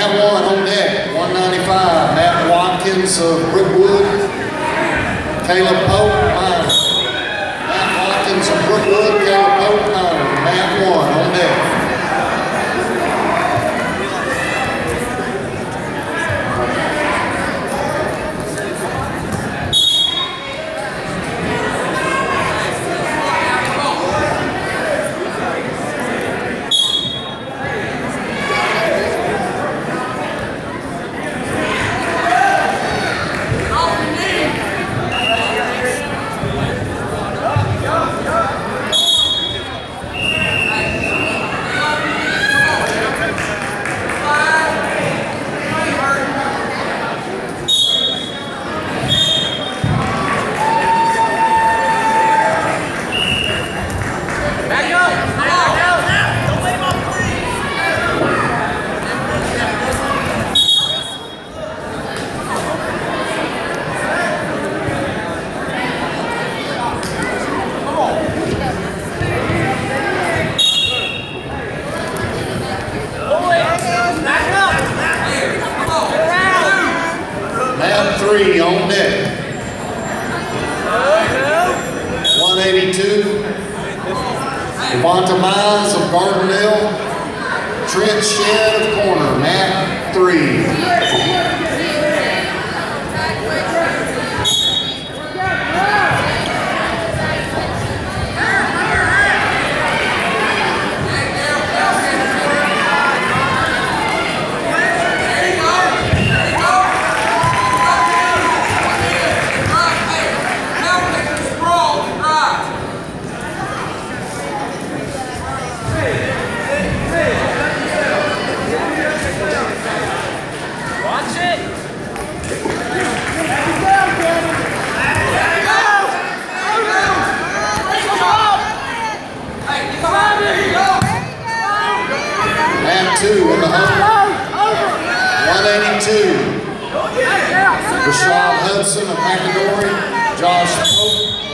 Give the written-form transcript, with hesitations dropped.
Mat 1 on deck, 195. Matt Watkins of Brookwood. Caleb Pope, minor. Matt Watkins of Brookwood, Caleb Pope, minor. Mat 1 on deck. Mat 3 on deck. 182. Devonta Mize of Gardendale. Trent Shedd of Corner. Mat 3. Mat 2 in the home. 182. Rashad Hudson of McAdory. Josh Pope.